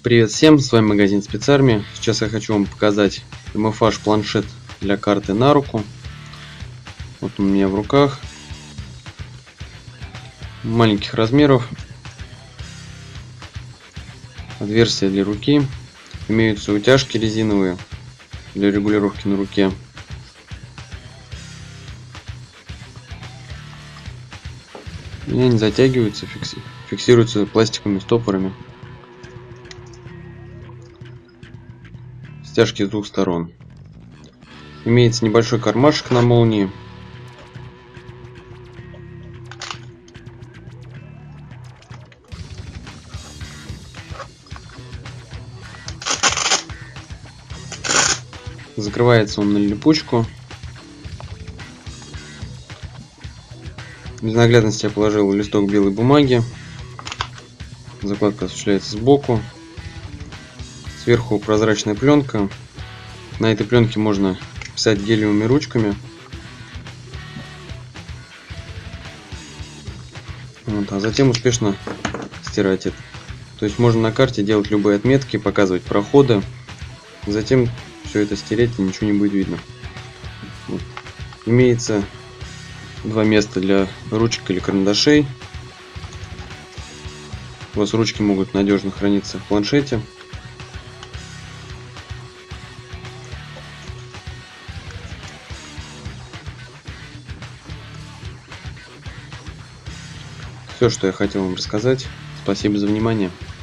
Привет всем, с вами магазин Спецармия. Сейчас я хочу вам показать MFH планшет для карты на руку. Вот он у меня в руках. Маленьких размеров. Отверстия для руки. Имеются утяжки резиновые для регулировки на руке. И они затягиваются, фиксируются пластиковыми стопорами. Стяжки с двух сторон. Имеется небольшой кармашек на молнии. Закрывается он на липучку. Для наглядности я положил листок белой бумаги. Закладка осуществляется сбоку. Сверху прозрачная пленка. На этой пленке можно писать гелевыми ручками. Вот, а затем успешно стирать это. То есть можно на карте делать любые отметки, показывать проходы. Затем все это стереть, и ничего не будет видно. Вот. Имеется два места для ручек или карандашей. У вас ручки могут надежно храниться в планшете. Все, что я хотел вам рассказать. Спасибо за внимание.